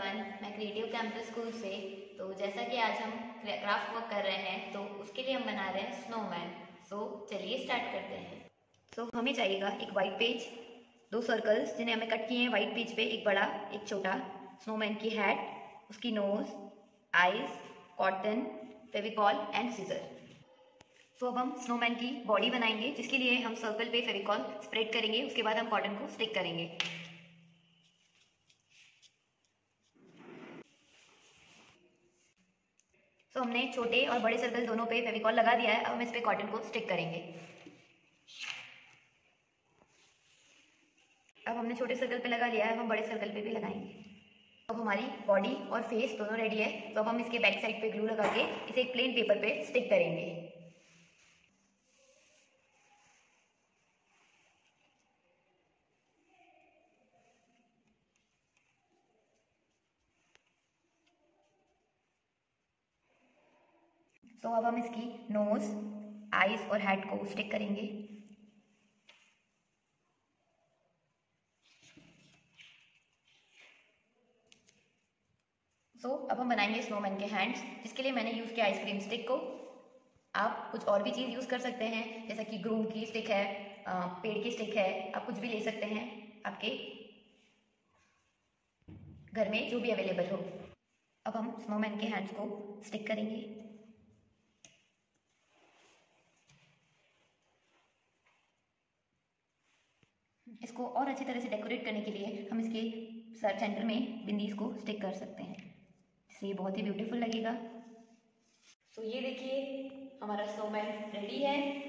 Everyone, मैं creative campus school से। तो जैसा कि आज हम क्राफ्ट वर्क कर रहे हैं, तो उसके लिए हम बना रहे हैं स्नोमैन। सो चलिए स्टार्ट करते हैं। सो हमें चाहिएगा एक वाइट पेज, 2 सर्कल्स जिन्हें हमें कट किए हैं वाइट पेज पे, एक बड़ा एक छोटा, स्नोमैन की हेड, उसकी nose, eyes, cotton, Fevicol and scissor. So अब हम स्नोमैन की बॉडी बनाएंगे, जिसके लिए हम सर्कल पे फेविकॉल स्प्रेड करेंगे। उसके बाद हम कॉटन को स्टिक करेंगे। तो हमने छोटे और बड़े सर्कल दोनों पे फेविकॉल लगा दिया है। अब हम इस पे कॉटन को स्टिक करेंगे। अब हमने छोटे सर्कल पे लगा लिया है, अब हम बड़े सर्कल पे भी लगाएंगे। अब हमारी बॉडी और फेस दोनों रेडी है। तो अब हम इसके बैक साइड पे ग्लू लगा के इसे एक प्लेन पेपर पे स्टिक करेंगे। तो अब हम इसकी नोज, आईज और हेड को स्टिक करेंगे। अब हम बनाएंगे स्नोमैन के हैंड्स, जिसके लिए मैंने यूज़ किया आइसक्रीम स्टिक को। आप कुछ और भी चीज़ यूज़ कर सकते हैं, जैसा कि ग्रूम की स्टिक है, पेड़ की स्टिक है, आप कुछ भी ले सकते हैं आपके घर में जो भी अवेलेबल हो। अब हम स्नोमैन के हैंड्स को स्टिक करेंगे। इसको और अच्छी तरह से डेकोरेट करने के लिए हम इसके सेंटर में बिंदीज को स्टिक कर सकते हैं, जिससे ये बहुत ही ब्यूटीफुल लगेगा। तो ये देखिए, हमारा स्नोमैन रेडी है।